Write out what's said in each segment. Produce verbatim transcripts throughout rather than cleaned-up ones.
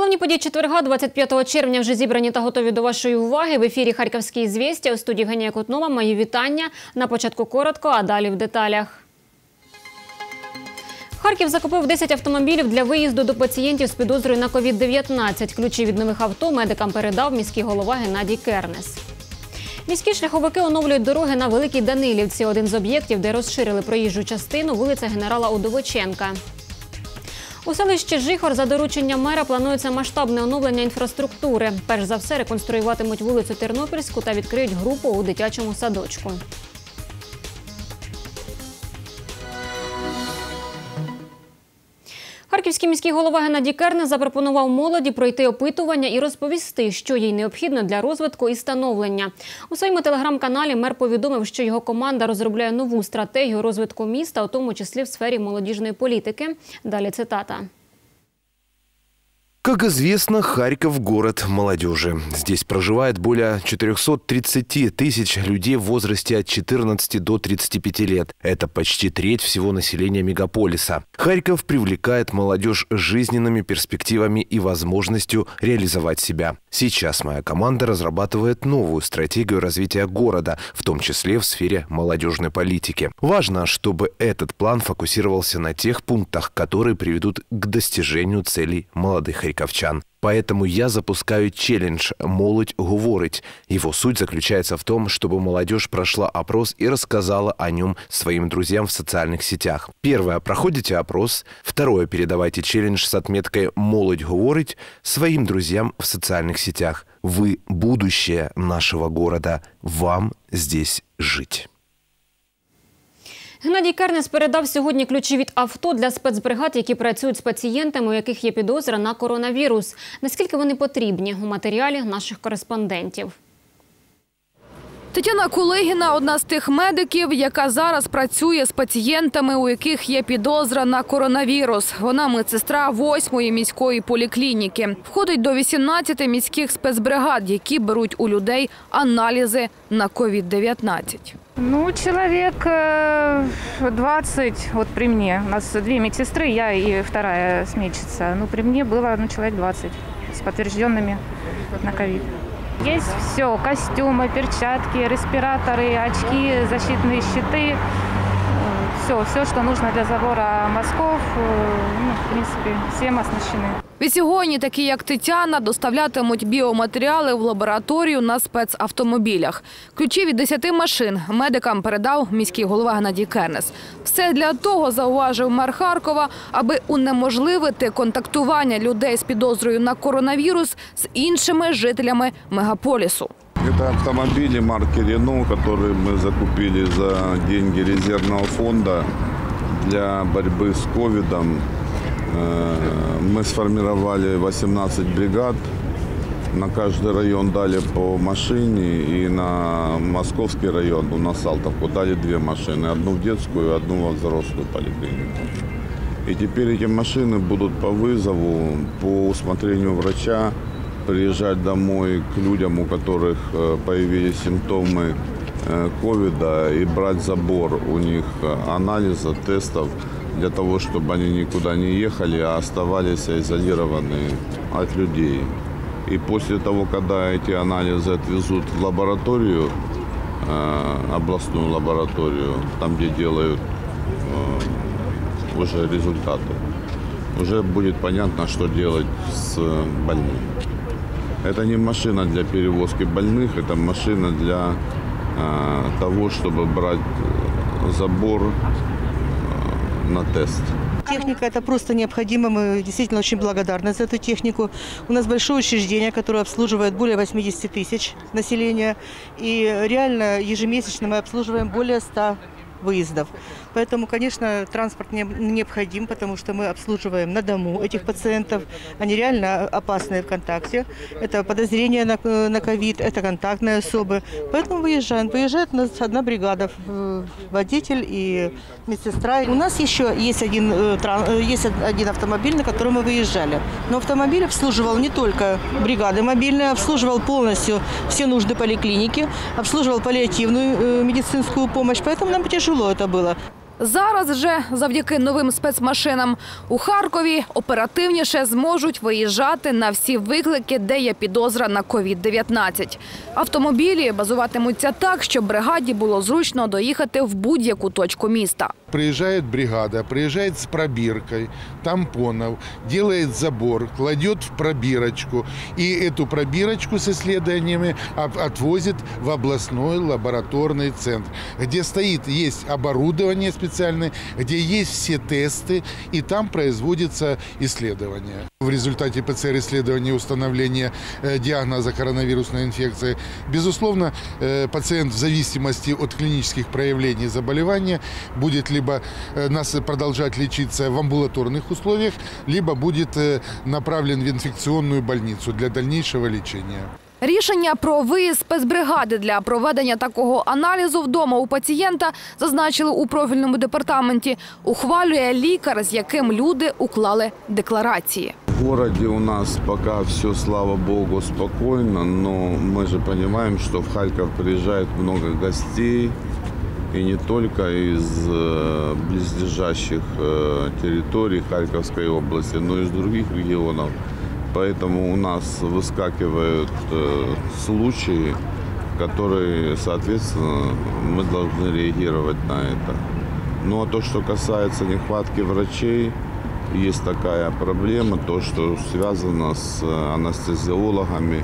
Головні події четверга, двадцять п'ятого червня, вже зібрані та готові до вашої уваги. В ефірі «Харківські звістя», у студії Євгенія Кутнова. Мої вітання. На початку коротко, а далі в деталях. Харків закупив десять автомобілів для виїзду до пацієнтів з підозрою на ковід дев'ятнадцять. Ключі від нових авто медикам передав міський голова Геннадій Кернес. Міські шляховики оновлюють дороги на Великій Данилівці. Один з об'єктів, де розширили проїжджу частину, вулиця генерала Удовиченка. У селищі Жихор за дорученням мера планується масштабне оновлення інфраструктури. Перш за все реконструюватимуть вулицю Тернопільську та відкриють групу у дитячому садочку. Харківський міський голова Геннадій Кернес запропонував молоді пройти опитування і розповісти, що їй необхідно для розвитку і становлення. У своєму телеграм-каналі мер повідомив, що його команда розробляє нову стратегію розвитку міста, у тому числі в сфері молодіжної політики. Далі цитата. Как известно, Харьков – город молодежи. Здесь проживает более четырёхсот тридцати тысяч людей в возрасте от четырнадцати до тридцати пяти лет. Это почти треть всего населения мегаполиса. Харьков привлекает молодежь жизненными перспективами и возможностью реализовать себя. Сейчас моя команда разрабатывает новую стратегию развития города, в том числе в сфере молодежной политики. Важно, чтобы этот план фокусировался на тех пунктах, которые приведут к достижению целей молодых харьковчан. Поэтому я запускаю челлендж «Молодь говорить». Его суть заключается в том, чтобы молодежь прошла опрос и рассказала о нем своим друзьям в социальных сетях. Первое – проходите опрос. Второе – передавайте челлендж с отметкой «Молодь говорить» своим друзьям в социальных сетях. Вы – будущее нашего города. Вам здесь жить. Геннадій Кернес передав сьогодні ключі від авто для спецбригад, які працюють з пацієнтами, у яких є підозра на коронавірус. Наскільки вони потрібні – у матеріалі наших кореспондентів. Тетяна Кулигіна – одна з тих медиків, яка зараз працює з пацієнтами, у яких є підозра на коронавірус. Вона медсестра восьмої міської поліклініки. Входить до вісімнадцяти міських спецбригад, які беруть у людей аналізи на ковід дев'ятнадцять. Ну, человек двадцать, вот при мне. У нас две медсестры, я и вторая сметчица. Ну, при мне было ну, человек двадцать с подтвержденными на ковид. Есть все, костюмы, перчатки, респираторы, очки, защитные щиты. Все, все, что нужно для забора мазков, ну, в принципе, всем оснащены. Від сьогодні такі, як Тетяна, доставлятимуть біоматеріали в лабораторію на спецавтомобілях. Ключі від десяти машин медикам передав міський голова Геннадій Кернес. Все для того, зауважив мер Харкова, аби унеможливити контактування людей з підозрою на коронавірус з іншими жителями мегаполісу. Это автомобили марки Renault, которые мы закупили за деньги резервного фонда для борьбы с ковидом. Мы сформировали восемнадцать бригад, на каждый район дали по машине, и на Московский район, у нас Салтовку, дали две машины, одну в детскую, одну во взрослую поликлинику. И теперь эти машины будут по вызову, по усмотрению врача, приезжать домой к людям, у которых появились симптомы ковида, и брать забор у них анализа, тестов, для того, чтобы они никуда не ехали, а оставались изолированы от людей. И после того, когда эти анализы отвезут в лабораторию, областную лабораторию, там, где делают уже результаты, уже будет понятно, что делать с больным. Это не машина для перевозки больных, это машина для того, чтобы брать забор на тест. Техника – это просто необходимо. Мы действительно очень благодарны за эту технику. У нас большое учреждение, которое обслуживает более восьмидесяти тысяч населения. И реально ежемесячно мы обслуживаем более ста выездов. Поэтому, конечно, транспорт необходим, потому что мы обслуживаем на дому этих пациентов. Они реально опасные в контакте. Это подозрение на ковид, это контактные особы. Поэтому выезжаем. Выезжает у нас одна бригада, водитель и медсестра. У нас еще есть один, есть один автомобиль, на котором мы выезжали. Но автомобиль обслуживал не только бригады мобильные, обслуживал полностью все нужды поликлиники, обслуживал паллиативную медицинскую помощь. Поэтому нам тяжело это было. Зараз же, завдяки новим спецмашинам, у Харкові оперативніше зможуть виїжджати на всі виклики, де є підозра на ковід дев'ятнадцять. Автомобілі базуватимуться так, щоб бригаді було зручно доїхати в будь-яку точку міста. Приезжает бригада, приезжает с пробиркой тампонов, делает забор, кладет в пробирочку. И эту пробирочку с исследованиями отвозит в областной лабораторный центр, где стоит, есть оборудование специальное, где есть все тесты, и там производится исследование. В результате ПЦР-исследования установления диагноза коронавирусной инфекции, безусловно, пациент в зависимости от клинических проявлений заболевания будет либо либо нас продолжать лечиться в амбулаторных условиях, либо будет направлен в инфекционную больницу для дальнейшего лечения. Рішення про виїзд спецбригади для проведення такого аналізу вдома у пацієнта, зазначили у профільному департаменті, ухвалює лікар, з яким люди уклали декларації. В городе у нас пока все, слава богу, спокойно, но мы же понимаем, что в Харьков приезжает много гостей, и не только из близлежащих территорий Харьковской области, но и из других регионов. Поэтому у нас выскакивают случаи, которые, соответственно, мы должны реагировать на это. Ну а то, что касается нехватки врачей, есть такая проблема, то, что связано с анестезиологами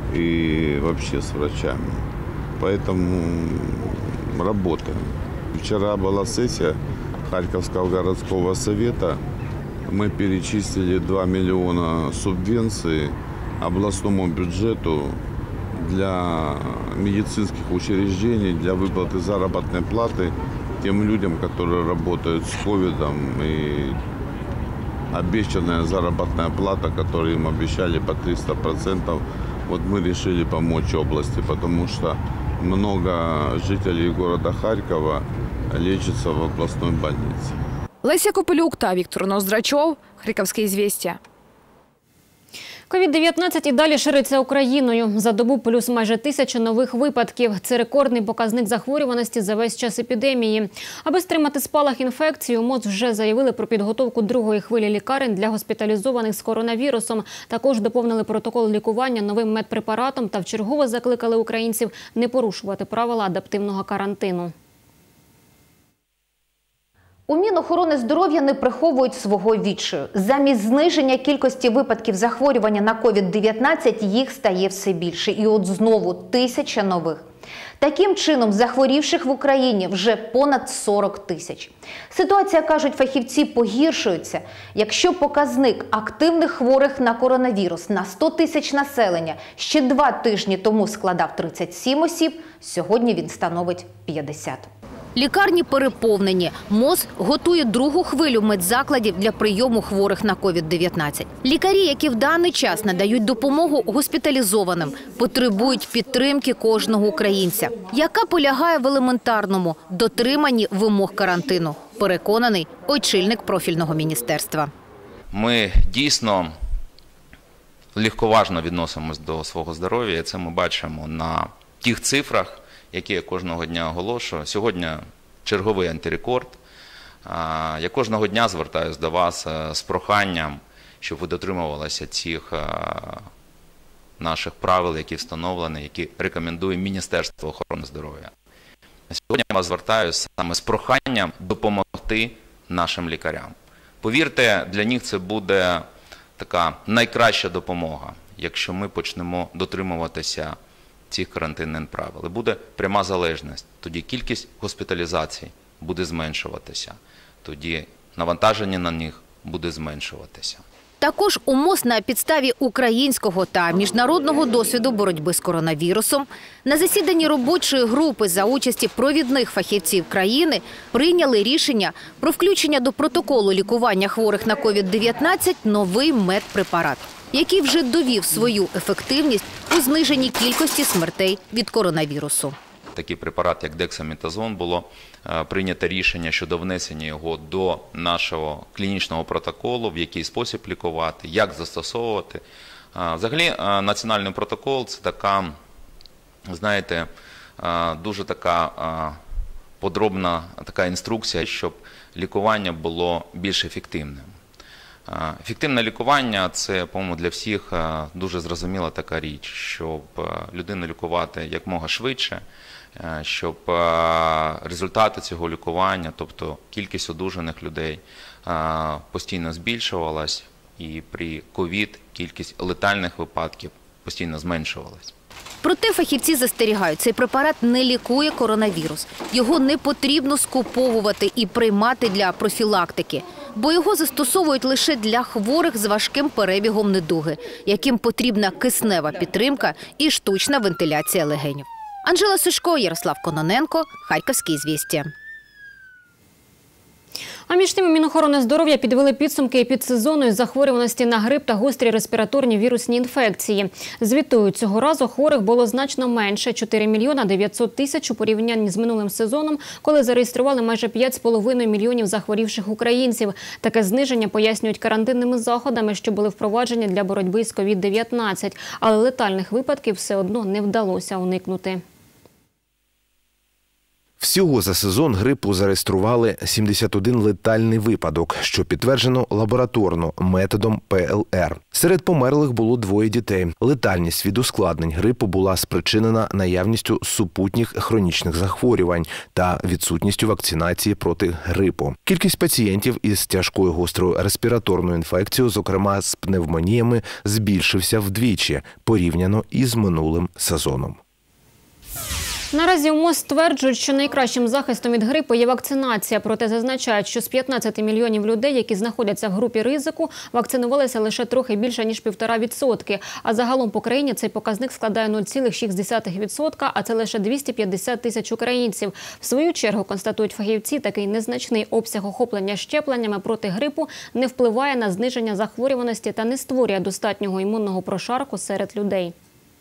и вообще с врачами. Поэтому работаем. Вчера была сессия Харьковского городского совета. Мы перечислили два миллиона субвенций областному бюджету для медицинских учреждений, для выплаты заработной платы тем людям, которые работают с ковидом, и обещанная заработная плата, которую им обещали по триста процентов. Вот мы решили помочь области, потому что много жителей города Харькова лечатся в областной больнице. Леся Копилюк та Віктор Ноздрачов. Харківське «Ізвістія». ковід дев'ятнадцять і далі шириться Україною. За добу плюс майже тисяча нових випадків. Це рекордний показник захворюваності за весь час епідемії. Аби стримати спалах інфекції, у МОЗ вже заявили про підготовку другої хвилі лікарень для госпіталізованих з коронавірусом. Також доповнили протокол лікування новим медпрепаратом та вчергове закликали українців не порушувати правила адаптивного карантину. У Мінохорони не приховують свого відчаю. Замість зниження кількості випадків захворювання на ковід дев'ятнадцять їх стає все більше. І от знову тисяча нових. Таким чином, захворівших в Україні вже понад сорок тисяч. Ситуація, кажуть фахівці, погіршується. Якщо показник активних хворих на коронавірус на сто тисяч населення ще два тижні тому складав тридцять сім осіб, сьогодні він становить п'ятдесят. Лікарні переповнені. МОЗ готує другу хвилю медзакладів для прийому хворих на ковід дев'ятнадцять. Лікарі, які в даний час надають допомогу госпіталізованим, потребують підтримки кожного українця, яка полягає в елементарному – дотриманні вимог карантину, переконаний очільник профільного міністерства. Ми дійсно легковажно відносимось до свого здоров'я, і це ми бачимо на тих цифрах, які я кожного дня оголошую. Сьогодні черговий антирекорд. Я кожного дня звертаюся до вас з проханням, щоб ви дотримувалися цих наших правил, які встановлені, які рекомендує Міністерство охорони здоров'я. Сьогодні я вас звертаюся саме з проханням допомогти нашим лікарям. Повірте, для них це буде така найкраща допомога, якщо ми почнемо дотримуватися цих карантинних правил. І буде пряма залежність. Тоді кількість госпіталізацій буде зменшуватися. Тоді навантаження на них буде зменшуватися. Також у МОЗ на підставі українського та міжнародного досвіду боротьби з коронавірусом на засіданні робочої групи за участі провідних фахівців країни прийняли рішення про включення до протоколу лікування хворих на ковід дев'ятнадцять новий медпрепарат, який вже довів свою ефективність у зниженні кількості смертей від коронавірусу. Такий препарат, як дексаметазон, було прийнято рішення щодо внесення його до нашого клінічного протоколу, в який спосіб лікувати, як застосовувати. Взагалі, національний протокол – це така, знаєте, дуже така подробна така інструкція, щоб лікування було більш ефективним. Ефективне лікування – це, по-моєму, для всіх дуже зрозуміла така річ, щоб людину лікувати якомога швидше, щоб результати цього лікування, тобто кількість одужаних людей, постійно збільшувалась, і при ковід кількість летальних випадків постійно зменшувалась. Проте фахівці застерігають, цей препарат не лікує коронавірус. Його не потрібно скуповувати і приймати для профілактики, бо його застосовують лише для хворих з важким перебігом недуги, яким потрібна киснева підтримка і штучна вентиляція легенів. Анжела Сушко, Ярослав Кононенко, Харківські звістя. А між тим, Мінохорони здоров'я підвели підсумки епідсезону захворюваності на грип та гострі респіраторні вірусні інфекції. Звітують, цього разу хворих було значно менше – чотири мільйона дев'ятсот тисяч у порівнянні з минулим сезоном, коли зареєстрували майже п'ять з половиною мільйонів захворівших українців. Таке зниження пояснюють карантинними заходами, що були впроваджені для боротьби з ковід дев'ятнадцять. Але летальних випадків все одно не вдалося уникнути. Всього за сезон грипу зареєстрували сімдесят один летальний випадок, що підтверджено лабораторно методом пе ел ер. Серед померлих було двоє дітей. Летальність від ускладнень грипу була спричинена наявністю супутніх хронічних захворювань та відсутністю вакцинації проти грипу. Кількість пацієнтів із тяжкою гострою респіраторною інфекцією, зокрема з пневмоніями, збільшився вдвічі порівняно із минулим сезоном. Наразі у МОЗ стверджують, що найкращим захистом від грипу є вакцинація. Проте зазначають, що з п'ятнадцяти мільйонів людей, які знаходяться в групі ризику, вакцинувалися лише трохи більше, ніж півтора відсотки. А загалом по країні цей показник складає нуль цілих шість десятих відсотка, а це лише двісті п'ятдесят тисяч українців. В свою чергу, констатують фахівці, такий незначний обсяг охоплення щепленнями проти грипу не впливає на зниження захворюваності та не створює достатнього імунного прошарку серед людей.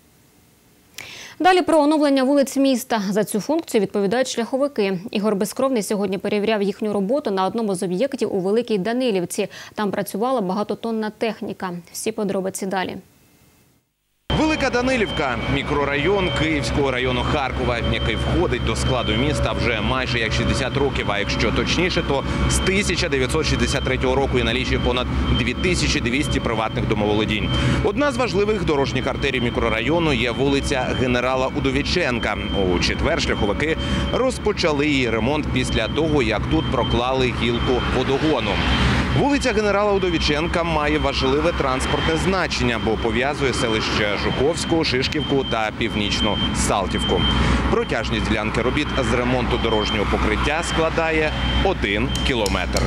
Далі про оновлення вулиць міста. За цю функцію відповідають шляховики. Ігор Безкровний сьогодні перевіряв їхню роботу на одному з об'єктів у Великій Данилівці. Там працювала багатотонна техніка. Всі подробиці далі. Велика Данилівка – мікрорайон Київського району Харкова, який входить до складу міста вже майже як шістдесят років, а якщо точніше, то з тисяча дев'ятсот шістдесят третього року і налічує понад дві тисячі двісті приватних домоволодінь. Одна з важливих дорожніх артерій мікрорайону є вулиця Генерала Удовіченка. У четвер шляховики розпочали її ремонт після того, як тут проклали гілку водогону. Вулиця Генерала Удовіченка має важливе транспортне значення, бо пов'язує селище Жуковську, Шишківку та Північну Салтівку. Протяжність ділянки робіт з ремонту дорожнього покриття складає один кілометр.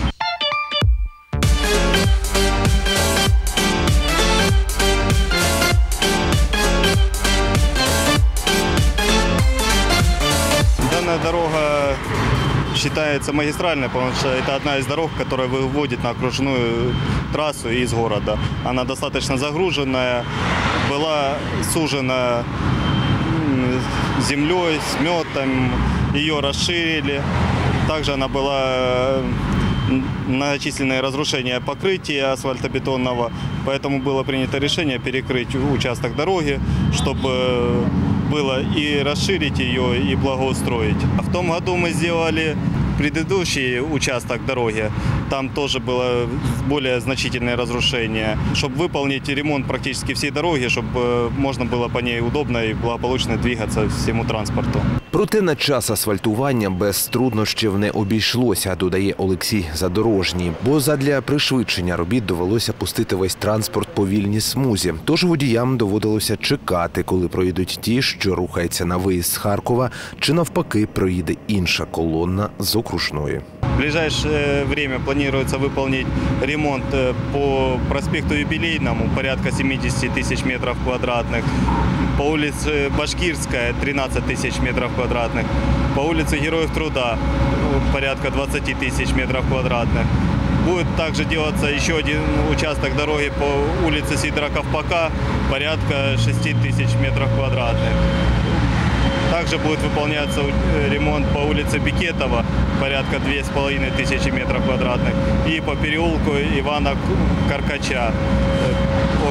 Дана дорога считается магистральной, потому что это одна из дорог, которая выводит на окружную трассу из города. Она достаточно загруженная, была сужена землей, сметом, ее расширили. Также она была многочисленные разрушения покрытия асфальтобетонного, поэтому было принято решение перекрыть участок дороги, чтобы было и расширить ее, и благоустроить. В том году мы сделали предыдущий участок дороги. Там тоже было более значительное разрушение. Чтобы выполнить ремонт практически всей дороги, чтобы можно было по ней удобно и благополучно двигаться всему транспорту. Проте на час асфальтування без труднощів не обійшлося, додає Олексій Задорожній. Бо задля пришвидшення робіт довелося пустити весь транспорт по вільній смузі. Тож водіям доводилося чекати, коли проїдуть ті, що рухаються на виїзд з Харкова, чи навпаки проїде інша колона з окружної. В ближайшее время планируется выполнить ремонт по проспекту Юбилейному, порядка семьдесят тысяч метров квадратных. По улице Башкирская тринадцать тысяч метров квадратных. По улице Героев Труда порядка двадцать тысяч метров квадратных. Будет также делаться еще один участок дороги по улице Сидора Ковпака, порядка шесть тысяч метров квадратных. Также будет выполняться ремонт по улице Бекетова, порядка две с половиной тысячи метров квадратных. И по переулку Ивана Каркача,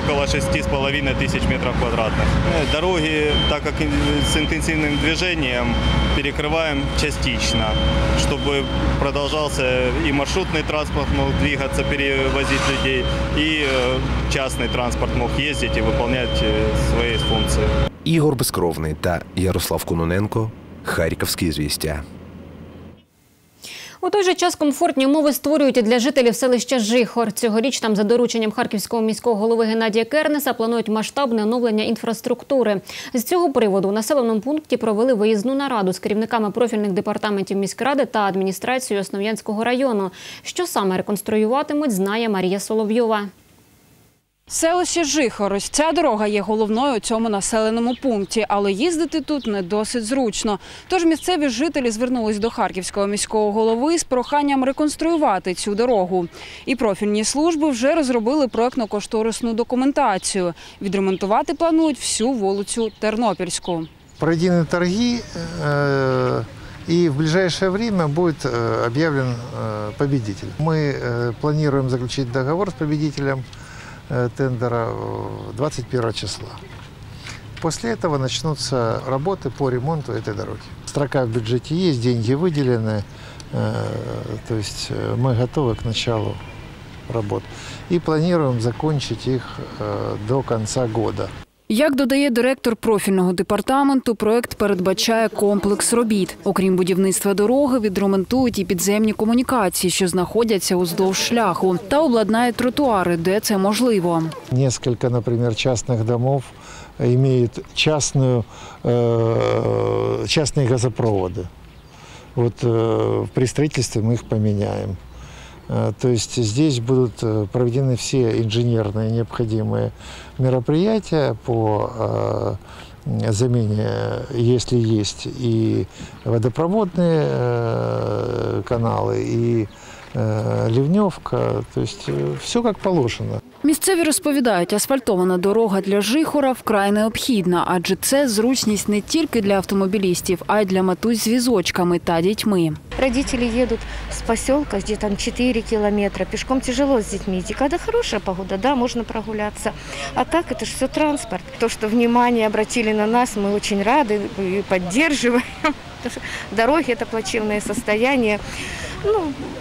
около шести с половиной тысяч метров квадратных. Дороги, так как с интенсивным движением, перекрываем частично, чтобы продолжался и маршрутный транспорт мог двигаться, перевозить людей, и частный транспорт мог ездить и выполнять свои функции. Ігор Безкровний та Ярослав Кононенко. Харківські «Известия». У той же час комфортні умови створюють і для жителів селища Жихор. Цьогоріч там за дорученням харківського міського голови Геннадія Кернеса планують масштабне оновлення інфраструктури. З цього приводу у населеному пункті провели виїзну нараду з керівниками профільних департаментів міськради та адміністрацією Основ'янського району. Що саме реконструюватимуть, знає Марія Соловйова. Селище Жихор. Ось ця дорога є головною у цьому населеному пункті, але їздити тут не досить зручно. Тож місцеві жителі звернулись до харківського міського голови з проханням реконструювати цю дорогу. І профільні служби вже розробили проєктно-кошторисну документацію. Відремонтувати планують всю вулицю Тернопільську. Проведены торги, и в ближайшее время будет объявлен победитель. Мы планируем заключить договор с победителем тендера двадцать первого числа. После этого начнутся работы по ремонту этой дороги. Строка в бюджете есть, деньги выделены, то есть мы готовы к началу работ. И планируем закончить их до конца года. Як додає директор профільного департаменту, проект передбачає комплекс робіт. Окрім будівництва дороги, відремонтують і підземні комунікації, що знаходяться уздовж шляху, та обладнають тротуари, де це можливо. Несколько, например, частных домов имеют частную, э, частные газопроводы. Вот э, при строительстве мы их поменяем. То есть здесь будут проведены все инженерные необходимые мероприятия по замене, если есть и водопроводные каналы, и ливневка, то есть все как положено. Місцеві розповідають, асфальтована дорога для Жихора вкрай необхідна, адже це зручність не тільки для автомобілістів, а й для матусь з візочками та дітьми. Родители едут с поселка, где там четыре километра, пешком тяжело с детьми идти. Когда хорошая погода, да, можно прогуляться. А так это же все транспорт. То, что внимание обратили на нас, мы очень рады и поддерживаем. Потому что дороги – это плачевное состояние, ну,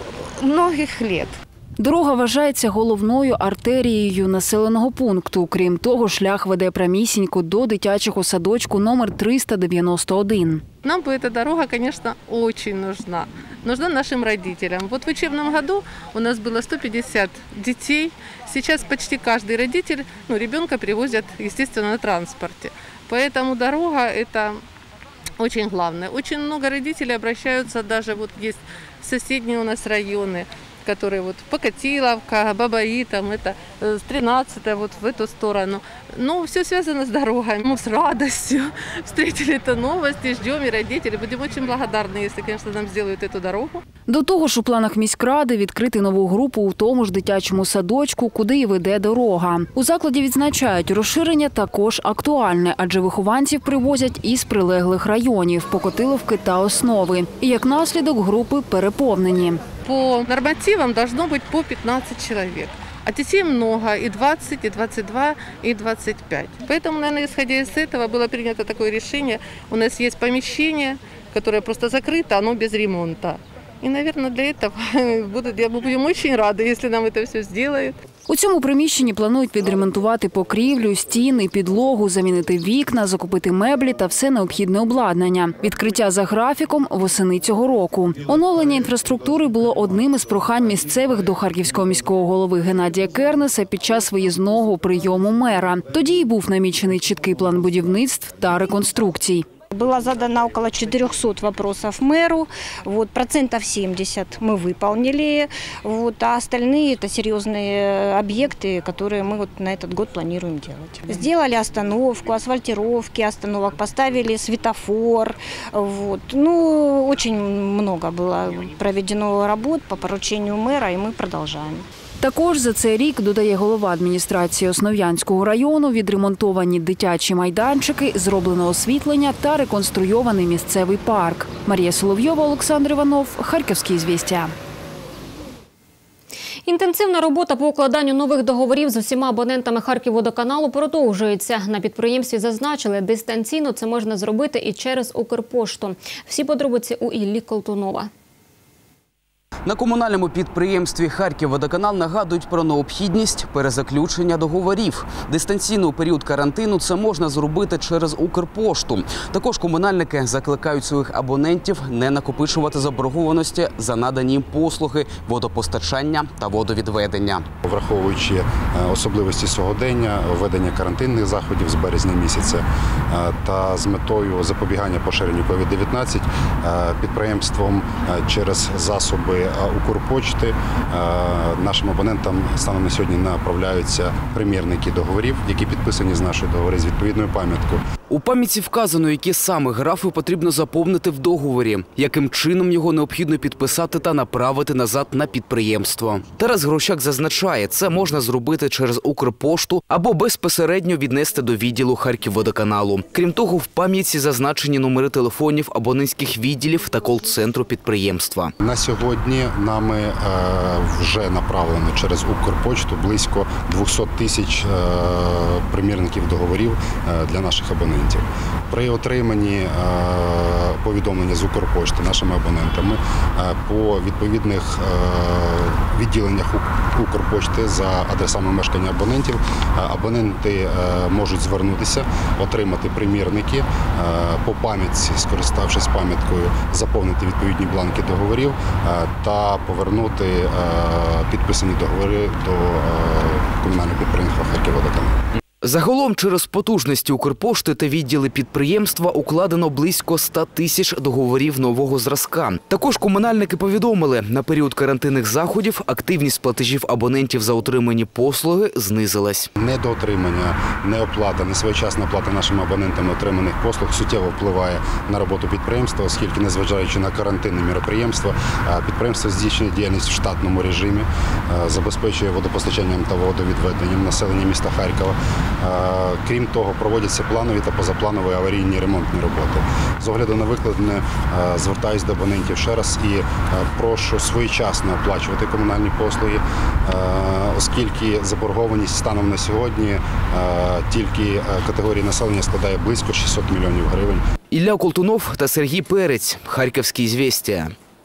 многих лет. Дорога вважається головною артерією населеного пункту. Крім того, шлях веде прямісінько до дитячого садочку номер триста дев'яносто один. Нам бы эта дорога, конечно, очень нужна. Нужна нашим родителям. Вот в учебном году у нас было сто пятьдесят детей. Сейчас почти каждый родитель, ну, ребенка привозят, естественно, на транспорте. Поэтому дорога – это очень главное. Очень много родителей обращаются, даже вот есть соседние у нас районы, которые вот Покатиловка, Бабаи, там это с тринадцатой вот в эту сторону. Но все связано с дорогой. Мы с радостью встретили эту новость и ждем, и родители. Будем очень благодарны, если, конечно, нам сделают эту дорогу. До того ж, у планах міськради відкрити нову групу у тому ж дитячому садочку, куди і веде дорога. У закладі відзначають, розширення також актуальне, адже вихованців привозять із прилеглих районів – Покотиловки та Основи. І як наслідок групи переповнені. По нормативам должно быть по пятнадцать человек. А детей много, и двадцать, и двадцать два, и двадцать пять. Поэтому, наверное, исходя из этого, было принято такое решение. У нас есть помещение, которое просто закрыто, оно без ремонта. И, наверное, для этого будут, я будем очень рады, если нам это все сделают. У цьому приміщенні планують відремонтувати покрівлю, стіни, підлогу, замінити вікна, закупити меблі та все необхідне обладнання. Відкриття за графіком восени цього року. Оновлення інфраструктури було одним із прохань місцевих до харківського міського голови Геннадія Кернеса під час виїзного прийому мера. Тоді й був намічений чіткий план будівництв та реконструкцій. Было задано около четырехсот вопросов мэру, вот, процентов семьдесят мы выполнили, вот, а остальные это серьезные объекты, которые мы вот на этот год планируем делать. Сделали остановку, асфальтировки остановок, поставили светофор, вот. Ну, очень много было проведено работ по поручению мэра, и мы продолжаем. Також за цей рік, додає голова адміністрації Основ'янського району, відремонтовані дитячі майданчики, зроблено освітлення та реконструйований місцевий парк. Марія Соловйова, Олександр Іванов, Харківські «Известия». Інтенсивна робота по укладанню нових договорів з усіма абонентами Харківводоканалу продовжується. На підприємстві зазначили, дистанційно це можна зробити і через Укрпошту. Всі подробиці у Іллі Колтунова. На комунальному підприємстві «Харківводоканал» нагадують про необхідність перезаключення договорів. Дистанційно у період карантину це можна зробити через Укрпошту. Також комунальники закликають своїх абонентів не накопичувати заборгованості за надані їм послуги водопостачання та водовідведення. Враховуючи особливості сьогодення, введення карантинних заходів з березня місяця та з метою запобігання поширенню ковід дев'ятнадцять, підприємством через засоби Укрпошти нашим абонентам станом на сьогодні направляються примірники договорів, які підписані з нашої договори з відповідною пам'яткою. У пам'ятці вказано, які саме графи потрібно заповнити в договорі, яким чином його необхідно підписати та направити назад на підприємство. Тарас Грощак зазначає, це можна зробити через Укрпошту або безпосередньо віднести до відділу Харківводоканалу. Крім того, в пам'ятці зазначені номери телефонів абонентських відділів та кол-центру підприємства. На сьогодні нами вже направлено через Укрпошту близько двісті тисяч примірників договорів для наших абонентів. При отриманні повідомлення з Укрпошти нашими абонентами по відповідних відділеннях Укрпошти за адресами мешкання абонентів, абоненти можуть звернутися, отримати примірники, по пам'ятці, скориставшись пам'яткою, заповнити відповідні бланки договорів та повернути підписані договори до комунального підприємства «Харківводоканал». Загалом через потужності Укрпошти та відділи підприємства укладено близько ста тисяч договорів нового зразка. Також комунальники повідомили, на період карантинних заходів активність платежів абонентів за отримані послуги знизилась. Недоотримання, неоплата, несвоєчасна оплата нашими абонентами отриманих послуг суттєво впливає на роботу підприємства, оскільки, незважаючи на карантинні міроприємства, підприємство здійснює діяльність в штатному режимі, забезпечує водопостачанням та водовідведенням населення міста Харкова. Крім того, проводяться планові та позапланові аварійні ремонтні роботи. З огляду на викладене, звертаюся до абонентів ще раз і прошу своєчасно оплачувати комунальні послуги, оскільки заборгованість станом на сьогодні тільки категорії населення складає близько шістсот мільйонів гривень. Ілля Колтунов та Сергій Перець. Харківські звістя.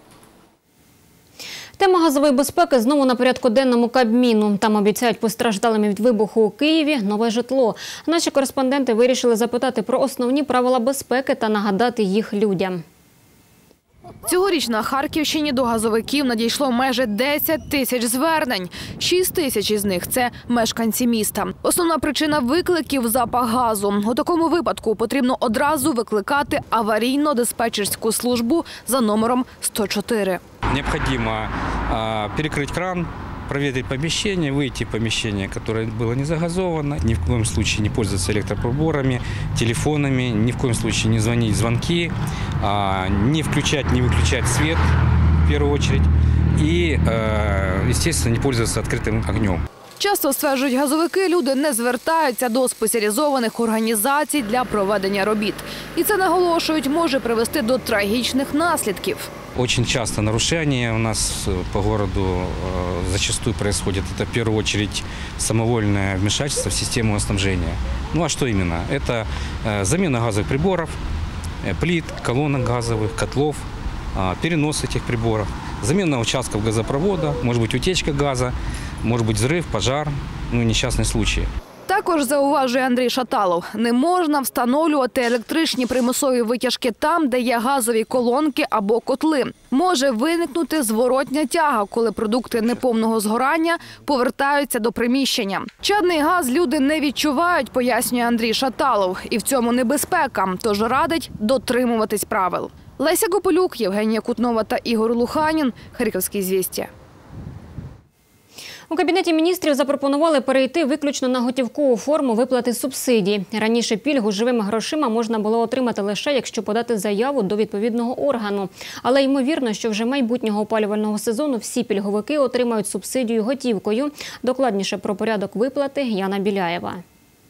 Тема газової безпеки знову на порядку денному Кабміну. Там обіцяють постраждалим від вибуху у Києві нове житло. Наші кореспонденти вирішили запитати про основні правила безпеки та нагадати їх людям. Цьогоріч на Харківщині до газовиків надійшло майже десять тисяч звернень. шість тисяч із них – це мешканці міста. Основна причина викликів – запах газу. У такому випадку потрібно одразу викликати аварійно-диспетчерську службу за номером сто чотири. Необходимо перекрыть кран, проветрить помещение, выйти в помещение, которое было не загазовано. Ни в коем случае не пользоваться электроприборами, телефонами, ни в коем случае не звонить в звонки, не включать, не выключать свет в первую очередь и, естественно, не пользоваться открытым огнем. Часто, стверджують газовики, люди не звертаються до спеціалізованих організацій для проведення робіт. І це, наголошують, може привести до трагічних наслідків. Очень часто нарушения у нас по городу зачастую происходит. Это в первую очередь самовольное вмешательство в систему снабжения. Ну а что именно? Это замена газовых приборов, плит, колонок газовых, котлов, перенос этих приборов, замена участков газопровода, может быть утечка газа, может быть взрыв, пожар, ну и несчастный случай. Також, зауважує Андрій Шаталов, не можна встановлювати електричні примусові витяжки там, де є газові колонки або котли. Може виникнути зворотня тяга, коли продукти неповного згорання повертаються до приміщення. Чадний газ люди не відчувають, пояснює Андрій Шаталов. І в цьому небезпека, тож радить дотримуватись правил. Леся Гопелюк, Євгенія Кутнова та Ігор Луханін. Харківські звістя. У Кабінеті міністрів запропонували перейти виключно на готівкову форму виплати субсидій. Раніше пільгу живими грошима можна було отримати лише, якщо подати заяву до відповідного органу. Але ймовірно, що вже майбутнього опалювального сезону всі пільговики отримають субсидію готівкою. Докладніше про порядок виплати Яна Біляєва.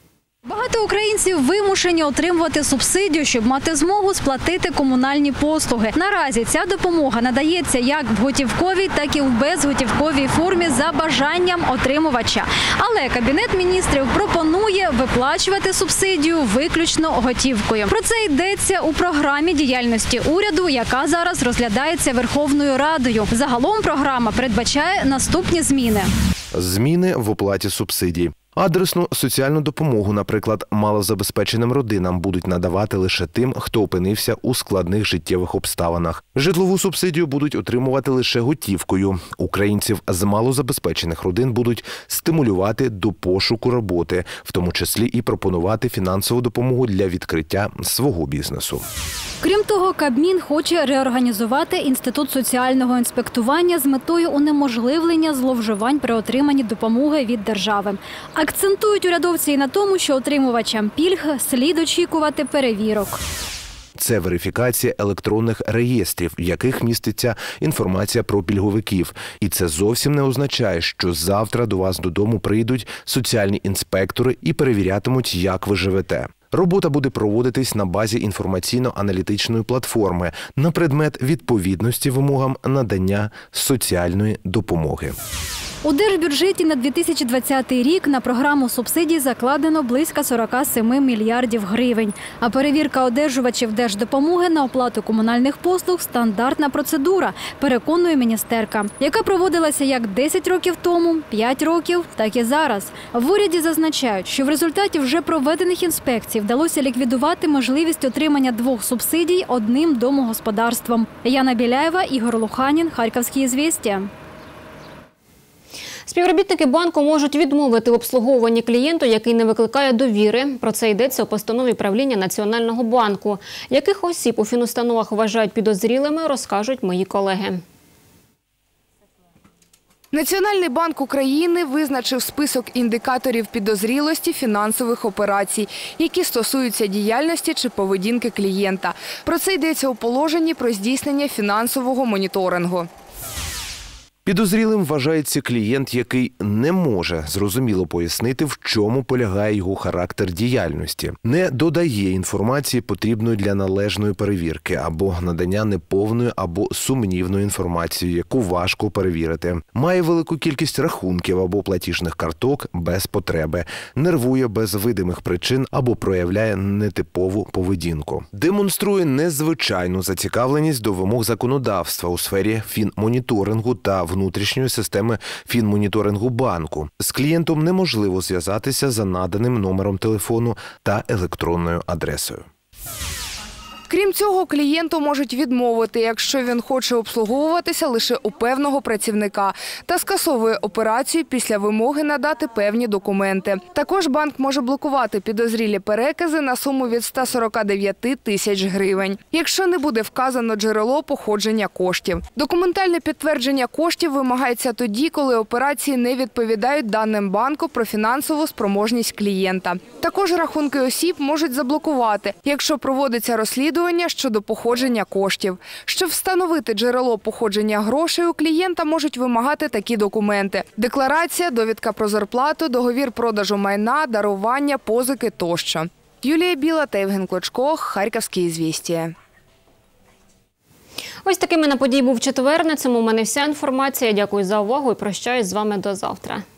Багато українців вимушені отримувати субсидію, щоб мати змогу сплатити комунальні послуги. Наразі ця допомога надається як в готівковій, так і в безготівковій формі за бажанням отримувача. Але Кабінет міністрів пропонує виплачувати субсидію виключно готівкою. Про це йдеться у програмі діяльності уряду, яка зараз розглядається Верховною Радою. Загалом програма передбачає наступні зміни. Зміни в оплаті субсидій. Адресну соціальну допомогу, наприклад, малозабезпеченим родинам будуть надавати лише тим, хто опинився у складних життєвих обставинах. Житлову субсидію будуть отримувати лише готівкою. Українців з малозабезпечених родин будуть стимулювати до пошуку роботи, в тому числі і пропонувати фінансову допомогу для відкриття свого бізнесу. Крім того, Кабмін хоче реорганізувати Інститут соціального інспектування з метою унеможливлення зловживань при отриманні допомоги від держави. Акцентують урядовці і на тому, що отримувачам пільг слід очікувати перевірок. Це верифікація електронних реєстрів, в яких міститься інформація про пільговиків. І це зовсім не означає, що завтра до вас додому прийдуть соціальні інспектори і перевірятимуть, як ви живете. Робота буде проводитись на базі інформаційно-аналітичної платформи на предмет відповідності вимогам надання соціальної допомоги. У держбюджеті на дві тисячі двадцятий рік на програму субсидій закладено близько сорок сім мільярдів гривень. А перевірка одержувачів держдопомоги на оплату комунальних послуг – стандартна процедура, переконує міністерка, яка проводилася як десять років тому, п'ять років, так і зараз. В уряді зазначають, що в результаті вже проведених інспекцій вдалося ліквідувати можливість отримання двох субсидій одним домогосподарством. Яна Біляєва, Ігор Луханін, Харківські звістя. Співробітники банку можуть відмовити в обслуговуванні клієнту, який не викликає довіри. Про це йдеться у постанові правління Національного банку. Яких осіб у фінустановах вважають підозрілими, розкажуть мої колеги. Національний банк України визначив список індикаторів підозрілості фінансових операцій, які стосуються діяльності чи поведінки клієнта. Про це йдеться у положенні про здійснення фінансового моніторингу. Підозрілим вважається клієнт, який не може зрозуміло пояснити, в чому полягає його характер діяльності, не додає інформації, потрібної для належної перевірки, або надання неповної або сумнівної інформації, яку важко перевірити, має велику кількість рахунків або платіжних карток без потреби, нервує без видимих причин або проявляє нетипову поведінку, демонструє незвичайну зацікавленість до вимог законодавства у сфері фінмоніторингу та внутрішньої системи фінмоніторингу банку. З клієнтом неможливо зв'язатися за наданим номером телефону та електронною адресою. Крім цього, клієнту можуть відмовити, якщо він хоче обслуговуватися лише у певного працівника та скасовує операцію після вимоги надати певні документи. Також банк може блокувати підозрілі перекази на суму від ста сорока дев'яти тисяч гривень, якщо не буде вказано джерело походження коштів. Документальне підтвердження коштів вимагається тоді, коли операції не відповідають даним банку про фінансову спроможність клієнта. Також рахунки осіб можуть заблокувати, якщо проводиться розслідування щодо походження коштів. Щоб встановити джерело походження грошей, у клієнта можуть вимагати такі документи: декларація, довідка про зарплату, договір продажу майна, дарування, позики тощо. Юлія Біла та Євген Клочко, Харківські звістя. Ось такими на події був четвер. На цьому у мене вся інформація. Дякую за увагу і прощаюсь з вами до завтра.